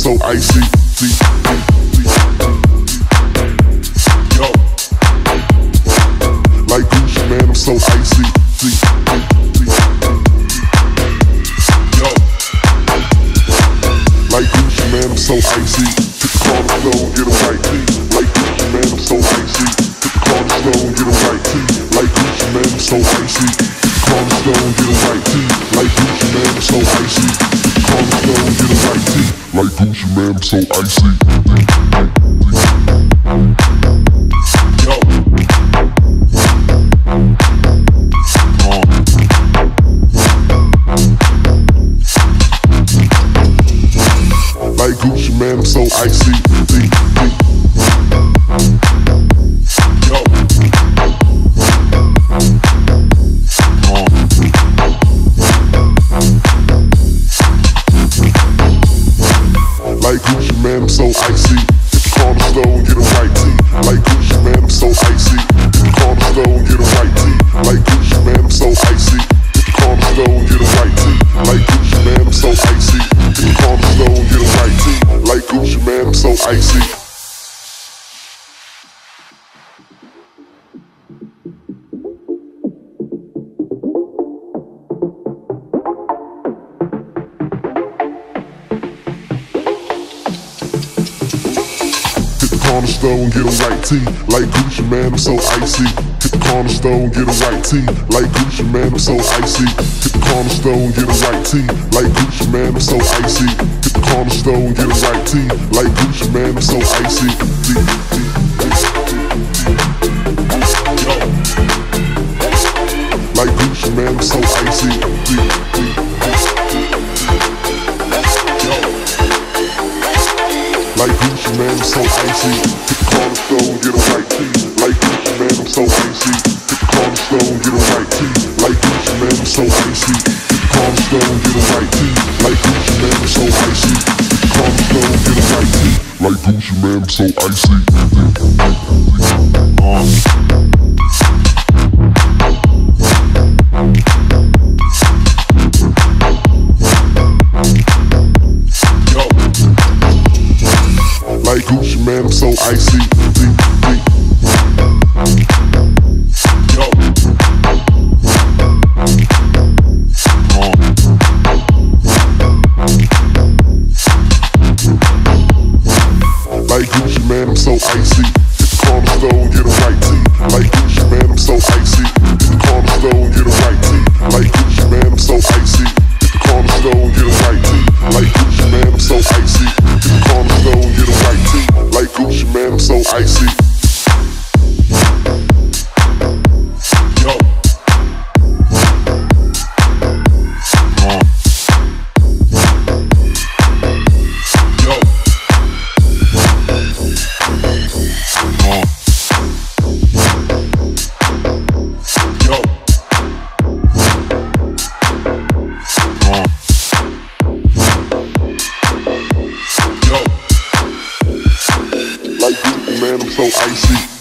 so icy. Yo, like Gucci man, I'm so icy. Yo, like Gucci man, I'm so icy. Hit the cornerstone, get a white tee. Like Gucci man, I'm so icy. Hit the cornerstone, get a white tee. Like Gucci man, I'm so icy. Hit the cornerstone, get a white tee. Like Gucci man, I'm so icy. Hit the cornerstone, get a white tee. Like Gucci man, I'm so icy. Yo, like Gucci man, I'm so icy. Yo, like Gucci man, I'm so icy. Hit the cornerstone, get a white tee. Like Gucci man, I'm so icy. Hit the cornerstone, get a white tee. Like Gucci man, I'm so icy. Hit the cornerstone, get a white tee. Like Gucci man, I'm so icy. Hit the cornerstone, get a white tee. Like Gucci man, I'm so icy. Cornerstone, get a white tee. Like Gucci man, I'm so icy. Hit the cornerstone, get a white tee. Like Gucci man, I'm so icy. Hit the cornerstone, get a white tee. Like Gucci man, I'm so icy. Hit the cornerstone, get a white tee. Like Gucci man, I'm so icy. Yo, like Gucci man, I'm so icy. Yo, like Gucci man, I'm so icy. Hit the cornerstone, get a white tee. Like Gucci man, I'm so icy. Hit the cornerstone, get a white tee. Like Gucci man, I'm so icy. Hit the cornerstone, get a white tee. Like Gucci man, I'm so icy. Hit the cornerstone, get a white tee. Like Gucci man, I'm so icy. Like Gucci man, I'm so icy. Yo, like Gucci man, I'm so icy. Hit the cornerstone, get a white tee. Like Gucci man, I'm so icy. Hit the cornerstone, get a white tee. Like Gucci man, I'm so icy. Hit the cornerstone, get a white tee. Like Gucci man, I'm so icy. Hit the cornerstone, get a white tee. Like Gucci man, I'm so icy. Yo, yo, yo, like Gucci man, I'm so icy.